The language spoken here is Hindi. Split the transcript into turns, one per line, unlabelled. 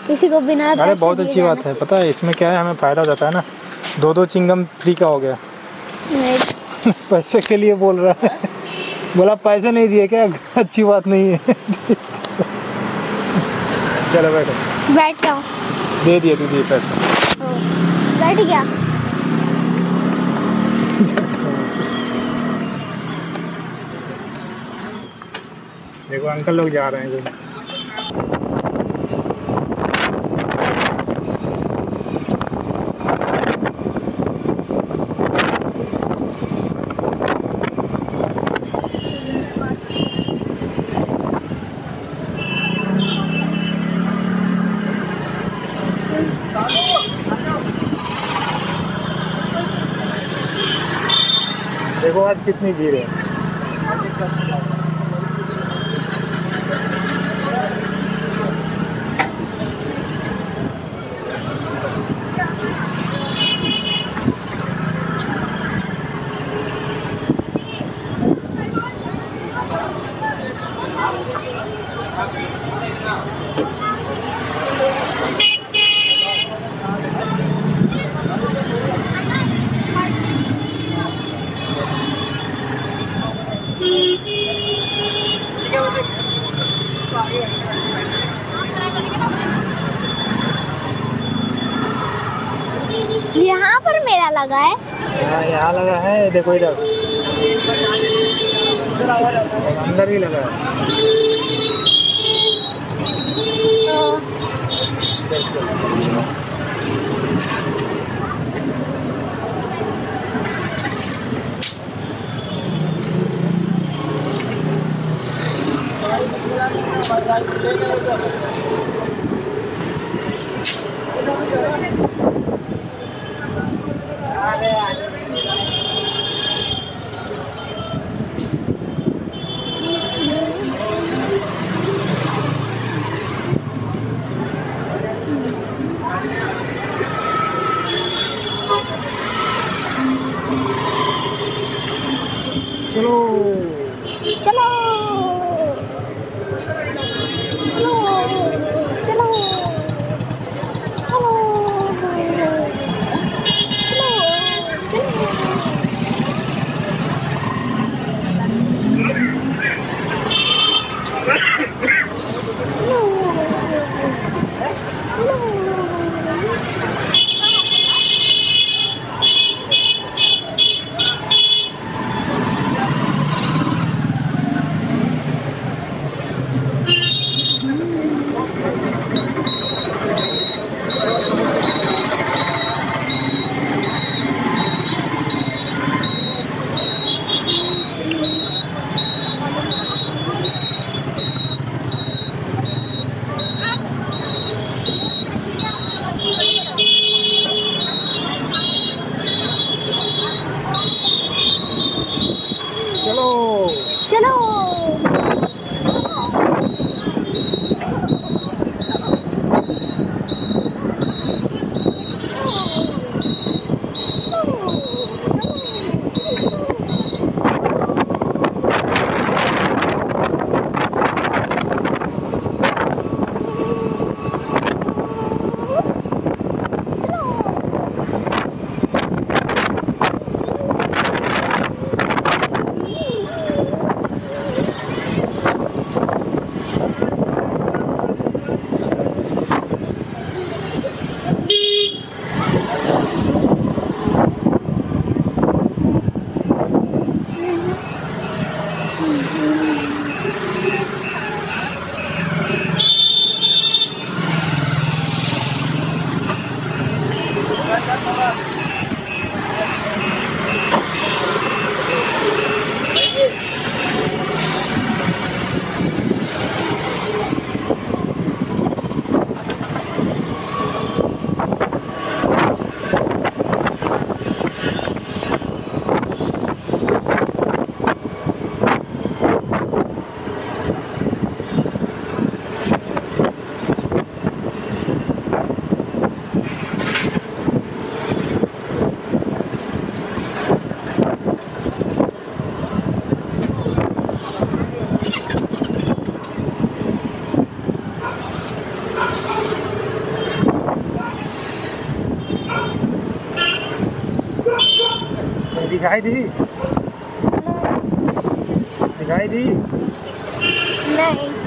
किसी को बिना
अरे बहुत अच्छी बात है, पता है इसमें क्या है, हमें फ़ायदा हो जाता है ना। 2-2 चिंगम फ्री का हो गया। पैसे के लिए बोल रहा है। बोला पैसे नहीं दिए क्या? अच्छी बात नहीं है। चलो बैठो।
बैठ जाओ।
दे दिए, तू दिए पैसे।
बैठ गया।
देखो अंकल लोग जा रहे हैं। देखो आज कितनी भीड़ है।
यहाँ पर मेला लगा है।
यहाँ लगा है, देखो इधर अंदर ही लगा है। चलो
चलो चलो।
दिखाई दी? दिखाई दी?
नहीं